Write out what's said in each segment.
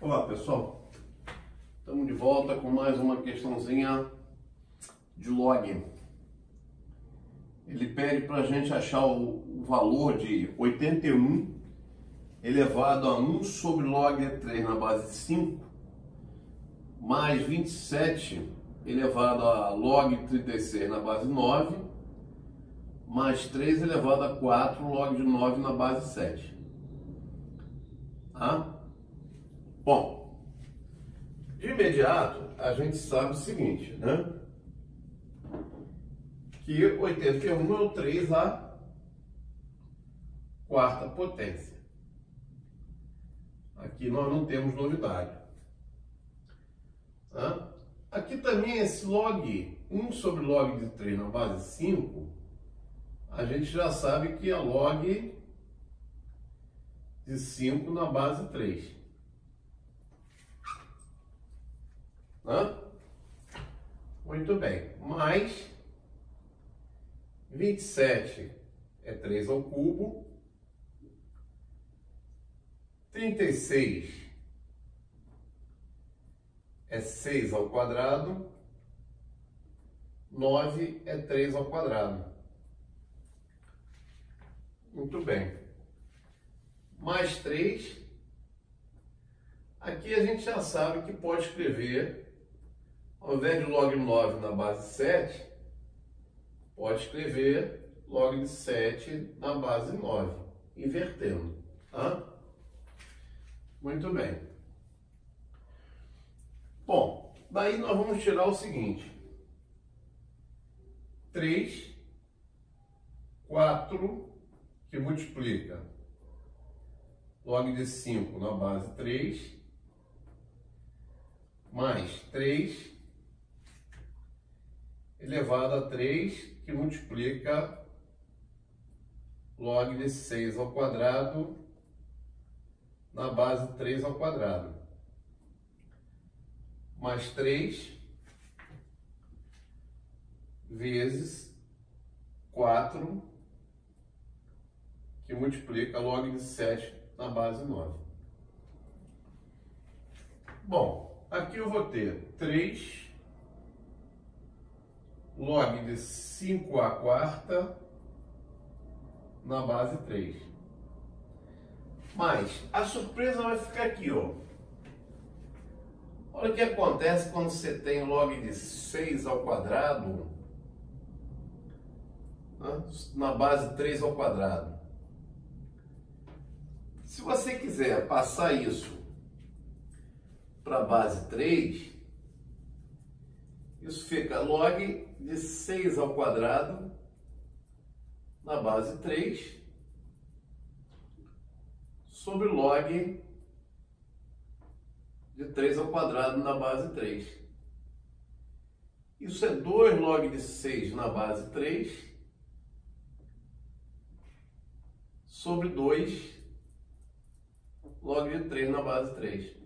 Olá pessoal, estamos de volta com mais uma questãozinha de log. Ele pede para a gente achar o valor de 81 elevado a 1 sobre log de 3 na base de 5 mais 27 elevado a log de 36 na base 9 mais 3 elevado a 4 log de 9 na base 7. Tá? Bom, de imediato a gente sabe o seguinte, né? Que 81 é o 3 à quarta potência. Aqui nós não temos novidade. Tá? Aqui também esse log 1 sobre log de 3 na base 5, a gente já sabe que é log de 5 na base 3. Tá? Muito bem. Mais 27 é 3 ao cubo. 36 é 6 ao quadrado. 9 é 3 ao quadrado. Muito bem. Mais 3. Aqui a gente já sabe que pode escrever, ao invés de log 9 na base 7, pode escrever log de 7 na base 9, invertendo. Tá? Muito bem. Bom, daí nós vamos tirar o seguinte. 3, 4, que multiplica log de 5 na base 3, mais 3 elevado a 3, que multiplica log de 6 ao quadrado na base 3 ao quadrado, mais 3 vezes 4, que multiplica log de 7 na base 9. Bom, aqui eu vou ter 3 log de 5 à quarta na base 3. Mas a surpresa vai ficar aqui, ó. Olha o que acontece quando você tem log de 6 ao quadrado, né, na base 3 ao quadrado. Se você quiser passar isso para a base 3, isso fica log de 6 ao quadrado na base 3 sobre log de 3 ao quadrado na base 3. Isso é 2 log de 6 na base 3 sobre 2 log de 3 na base 3.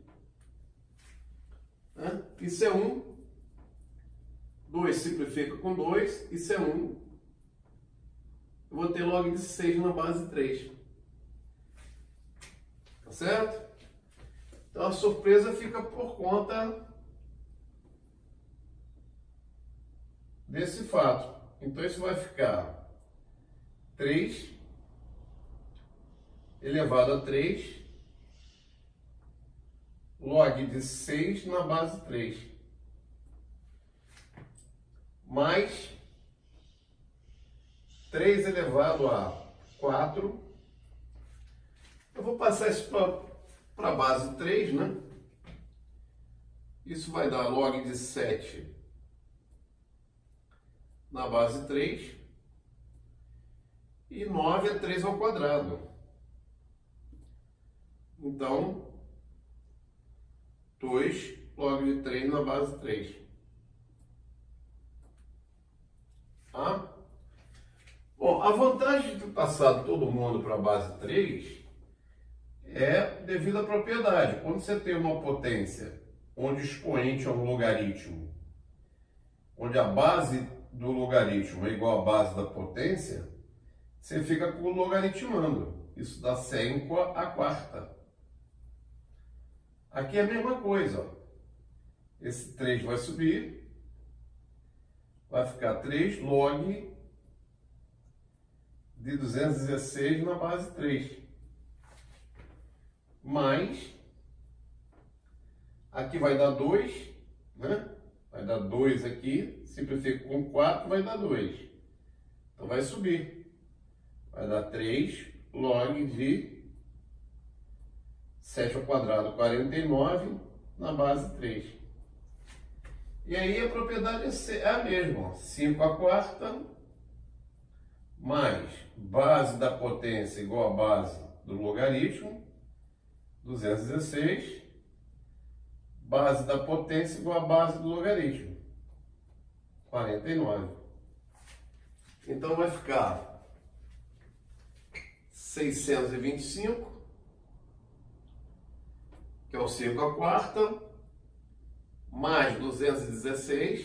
Isso é 1. 2 simplifica com 2, isso é 1. Eu vou ter log de 6 na base 3. Tá certo? Então a surpresa fica por conta desse fato. Então isso vai ficar 3 elevado a 3 log de 6 na base 3. Mais 3 elevado a 4. Eu vou passar isso para a base 3, né? Isso vai dar log de 7 na base 3. E 9 é 3 ao quadrado. Então, 2 log de 3 na base 3. Tá? Bom, a vantagem de ter passado todo mundo para a base 3 é devido à propriedade. Quando você tem uma potência onde o expoente é um logaritmo, onde a base do logaritmo é igual à base da potência, você fica logaritmando. Isso dá 100 à quarta. Aqui é a mesma coisa, ó. Esse 3 vai subir, vai ficar 3 log de 216 na base 3. Mais, aqui vai dar 2, né? Vai dar 2 aqui, simplifica com 4, vai dar 2. Então vai subir. Vai dar 3 log de 7 ao quadrado, 49, na base 3. E aí a propriedade é a mesma, ó. 5 à quarta, mais base da potência igual a base do logaritmo, 216, base da potência igual a base do logaritmo, 49. Então vai ficar 625, que é o 5 à quarta, mais 216,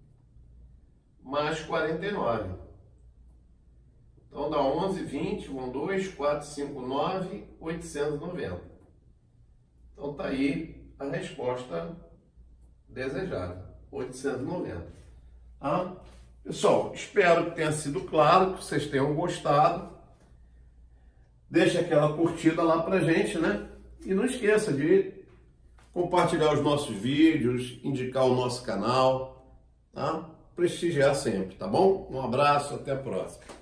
mais 49. Então dá 11, 20, 1, 2, 4, 5, 9, 890. Então tá aí a resposta desejada, 890. Ah, pessoal, espero que tenha sido claro, que vocês tenham gostado. Deixa aquela curtida lá pra gente, né? E não esqueça de compartilhar os nossos vídeos, indicar o nosso canal, tá? Prestigiar sempre, tá bom? Um abraço, até a próxima.